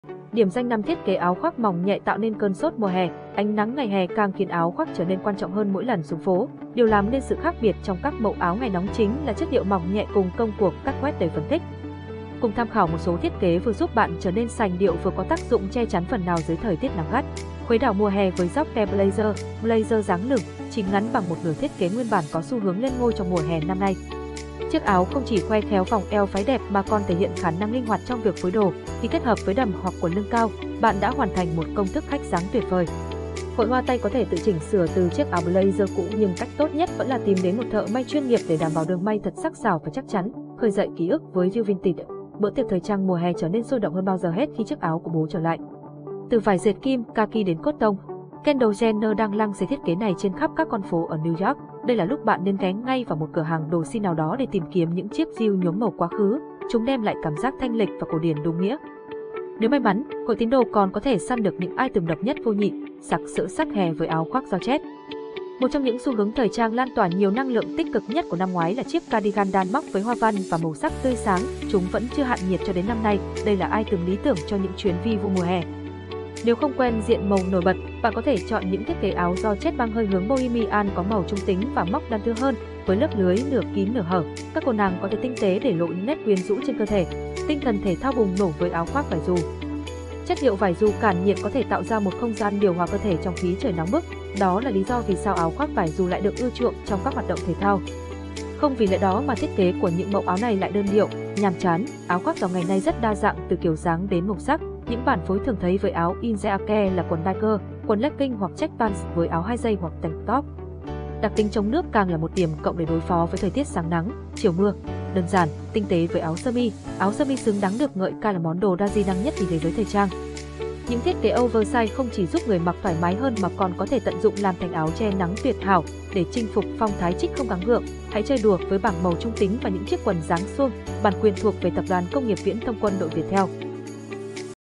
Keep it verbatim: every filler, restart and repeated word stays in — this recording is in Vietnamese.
Điểm danh năm thiết kế áo khoác mỏng nhẹ tạo nên cơn sốt mùa hè. Ánh nắng ngày hè càng khiến áo khoác trở nên quan trọng hơn mỗi lần xuống phố. Điều làm nên sự khác biệt trong các mẫu áo ngày nóng chính là chất liệu mỏng nhẹ cùng công cuộc cắt quét đầy phấn khích. Cùng tham khảo một số thiết kế vừa giúp bạn trở nên sành điệu vừa có tác dụng che chắn phần nào dưới thời tiết nắng gắt. Khuấy đảo mùa hè với gióc te blazer, blazer dáng lửng, chỉ ngắn bằng một nửa thiết kế nguyên bản có xu hướng lên ngôi trong mùa hè năm nay. Chiếc áo không chỉ khoe khéo vòng eo phái đẹp mà còn thể hiện khả năng linh hoạt trong việc phối đồ, khi kết hợp với đầm hoặc quần lưng cao, bạn đã hoàn thành một công thức khách dáng tuyệt vời. Hội hoa tay có thể tự chỉnh sửa từ chiếc áo blazer cũ, nhưng cách tốt nhất vẫn là tìm đến một thợ may chuyên nghiệp để đảm bảo đường may thật sắc sảo và chắc chắn, khơi dậy ký ức với view vintage. Bữa tiệc thời trang mùa hè trở nên sôi động hơn bao giờ hết khi chiếc áo của bố trở lại. Từ vải dệt kim, kaki đến cốt tông, Kendall Jenner đang lăng xê thiết kế này trên khắp các con phố ở New York. Đây là lúc bạn nên ghé ngay vào một cửa hàng đồ si nào đó để tìm kiếm những chiếc jean nhuốm màu quá khứ, chúng đem lại cảm giác thanh lịch và cổ điển đúng nghĩa. Nếu may mắn, hội tín đồ còn có thể săn được những item độc nhất vô nhị, sặc sỡ sắc hè với áo khoác Georgette. Một trong những xu hướng thời trang lan tỏa nhiều năng lượng tích cực nhất của năm ngoái là chiếc cardigan đan móc với hoa văn và màu sắc tươi sáng, chúng vẫn chưa hạn nhiệt cho đến năm nay, đây là item lý tưởng cho những chuyến vi vu mùa hè. Nếu không quen diện màu nổi bật, bạn có thể chọn những thiết kế áo Georgette mang hơi hướng bohemian có màu trung tính và móc đan thưa hơn, với lớp lưới nửa kín nửa hở. Các cô nàng có thể tinh tế để lộ những nét quyến rũ trên cơ thể. Tinh thần thể thao bùng nổ với áo khoác vải dù. Chất liệu vải dù cản nhiệt có thể tạo ra một không gian điều hòa cơ thể trong khí trời nóng bức. Đó là lý do vì sao áo khoác vải dù lại được ưa chuộng trong các hoạt động thể thao. Không vì lẽ đó mà thiết kế của những mẫu áo này lại đơn điệu, nhàm chán. Áo khoác dòng ngày nay rất đa dạng từ kiểu dáng đến màu sắc. Những bản phối thường thấy với áo inzeake là quần biker, quần legging hoặc check pants với áo hai dây hoặc tank top. Đặc tính chống nước càng là một điểm cộng để đối phó với thời tiết sáng nắng, chiều mưa. Đơn giản, tinh tế với áo sơ mi, áo sơ mi xứng đáng được ngợi ca là món đồ đa di năng nhất vì thế giới thời trang. Những thiết kế oversize không chỉ giúp người mặc thoải mái hơn mà còn có thể tận dụng làm thành áo che nắng tuyệt hảo để chinh phục phong thái trích không gắng gượng. Hãy chơi đùa với bảng màu trung tính và những chiếc quần dáng suông, bản quyền thuộc về tập đoàn công nghiệp viễn thông quân đội Viettel.